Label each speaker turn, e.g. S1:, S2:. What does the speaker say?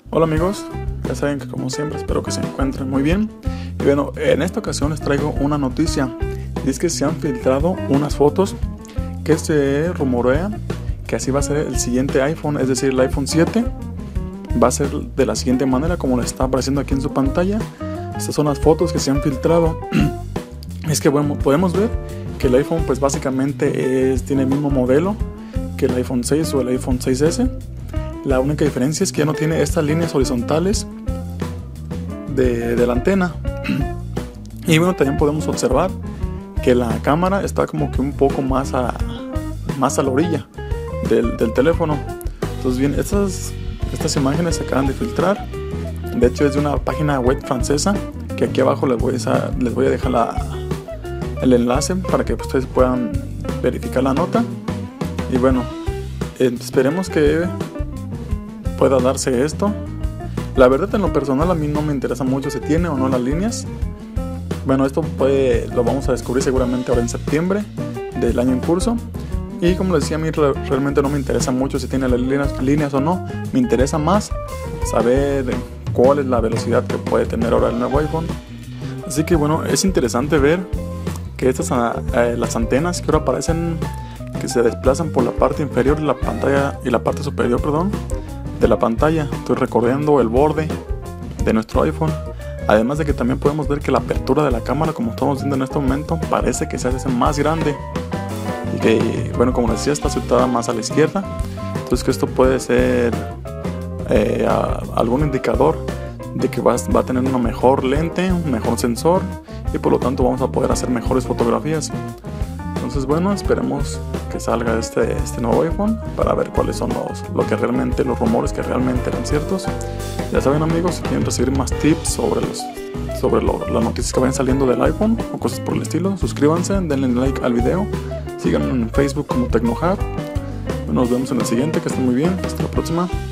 S1: Hola amigos, ya saben que como siempre espero que se encuentren muy bien. Y bueno, en esta ocasión les traigo una noticia. Y es que se han filtrado unas fotos que se rumorea que así va a ser el siguiente iPhone, es decir, el iPhone 7. Va a ser de la siguiente manera como les está apareciendo aquí en su pantalla. Estas son las fotos que se han filtrado. Es que bueno, podemos ver que el iPhone pues básicamente tiene el mismo modelo que el iPhone 6 o el iPhone 6S. La única diferencia es que ya no tiene estas líneas horizontales de la antena. Y bueno, también podemos observar que la cámara está como que un poco más a la orilla del teléfono. Entonces bien, estas imágenes se acaban de filtrar. De hecho es de una página web francesa, que aquí abajo les voy a dejar el enlace para que ustedes puedan verificar la nota. Y bueno, esperemos que pueda darse esto. La verdad, en lo personal a mí no me interesa mucho si tiene o no las líneas. Bueno, esto lo vamos a descubrir seguramente ahora en septiembre del año en curso. Y como les decía, a mí realmente no me interesa mucho si tiene las líneas o no. Me interesa más saber cuál es la velocidad que puede tener ahora el nuevo iPhone. Así que bueno, es interesante ver que las antenas que ahora aparecen, que se desplazan por la parte inferior de la pantalla y la parte superior, de la pantalla. Estoy recorriendo el borde de nuestro iPhone. Además de que también podemos ver que la apertura de la cámara, como estamos viendo en este momento, parece que se hace más grande. Y que, bueno, como les decía, está situada más a la izquierda. Entonces que esto puede ser algún indicador de que va a tener una mejor lente, un mejor sensor, y por lo tanto vamos a poder hacer mejores fotografías. Entonces bueno, esperemos que salga este nuevo iPhone para ver cuáles son los rumores que realmente eran ciertos. Ya saben amigos, si quieren recibir más tips sobre las noticias que vayan saliendo del iPhone o cosas por el estilo, suscríbanse, denle like al video, síganme en Facebook como TecnoHub. Nos vemos en el siguiente, que estén muy bien, hasta la próxima.